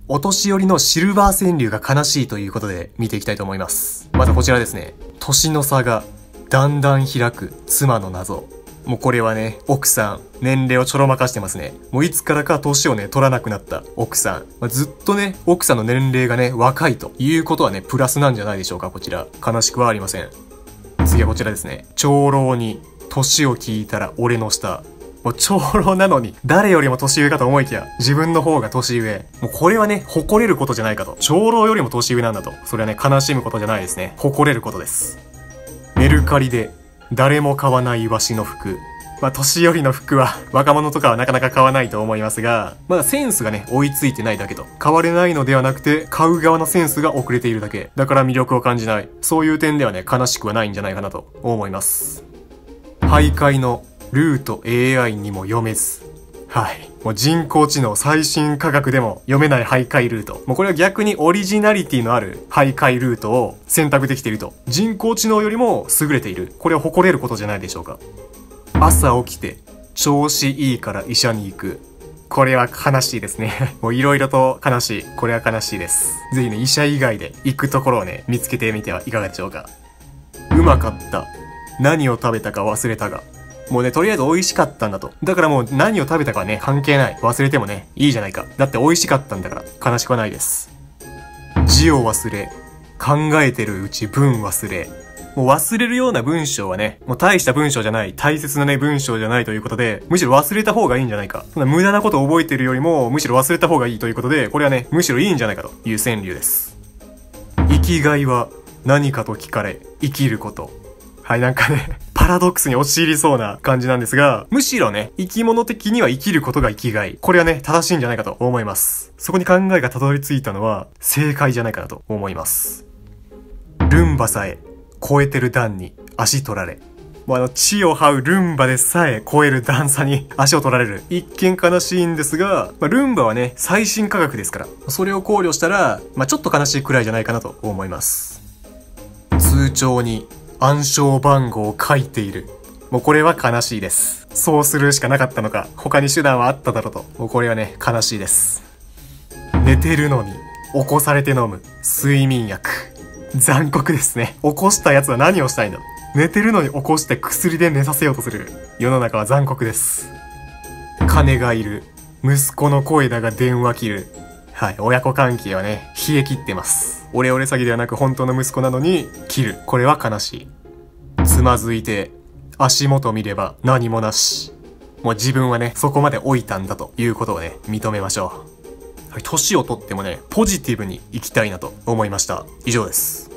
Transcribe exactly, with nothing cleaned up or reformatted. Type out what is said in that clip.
お年寄りのシルバー川柳が悲しいということで見ていきたいと思います。まずこちらですね。年の差がだんだん開く妻の謎。もうこれはね、奥さん、年齢をちょろまかしてますね。もういつからか年をね、取らなくなった奥さん。まあ、ずっとね、奥さんの年齢がね、若いということはね、プラスなんじゃないでしょうか、こちら。悲しくはありません。次はこちらですね。長老に、年を聞いたら俺の下。もう長老なのに、誰よりも年上かと思いきや、自分の方が年上。もうこれはね、誇れることじゃないかと。長老よりも年上なんだと。それはね、悲しむことじゃないですね。誇れることです。メルカリで、誰も買わないわしの服。まあ、年寄りの服は、若者とかはなかなか買わないと思いますが、まだセンスがね、追いついてないだけと。買われないのではなくて、買う側のセンスが遅れているだけ。だから魅力を感じない。そういう点ではね、悲しくはないんじゃないかなと思います。徘徊のルート エーアイ にも読めず。はい。もう人工知能最新科学でも読めない徘徊ルート。もうこれは逆にオリジナリティのある徘徊ルートを選択できていると。人工知能よりも優れている。これは誇れることじゃないでしょうか。朝起きて調子いいから医者に行く。これは悲しいですね。もう色々と悲しい。これは悲しいです。ぜひね、医者以外で行くところをね、見つけてみてはいかがでしょうか。うまかった。何を食べたか忘れたが。もうね、とりあえず美味しかったんだと。だからもう何を食べたかはね、関係ない。忘れてもね、いいじゃないか。だって美味しかったんだから、悲しくはないです。字を忘れ、考えてるうち文忘れ。もう忘れるような文章はね、もう大した文章じゃない、大切なね、文章じゃないということで、むしろ忘れた方がいいんじゃないか。そんな無駄なことを覚えてるよりも、むしろ忘れた方がいいということで、これはね、むしろいいんじゃないかという川柳です。生きがいは何かと聞かれ、生きること。はい、なんかね、パラドックスに陥りそうな感じなんですが、むしろね、生き物的には生きることが生きがい。これはね、正しいんじゃないかと思います。そこに考えがたどり着いたのは、正解じゃないかなと思います。ルンバさえ、超えてる段に足取られ。もうあの、地を這うルンバでさえ超える段差に足を取られる。一見悲しいんですが、まあ、ルンバはね、最新科学ですから、それを考慮したら、まあ、ちょっと悲しいくらいじゃないかなと思います。通帳に暗証番号を書いている。もうこれは悲しいです。そうするしかなかったのか、他に手段はあっただろうと。もうこれはね、悲しいです。寝てるのに起こされて飲む睡眠薬。残酷ですね。起こした奴は何をしたいんだ。寝てるのに起こして薬で寝させようとする。世の中は残酷です。金がいる。息子の声だが電話切る。はい、親子関係はね、冷え切ってます。オレオレ詐欺ではなく本当の息子なのに切る。これは悲しい。つまずいて足元見れば何もなし。もう自分はね、そこまで老いたんだということをね、認めましょう。はい、年をとってもね、ポジティブに生きたいなと思いました。以上です。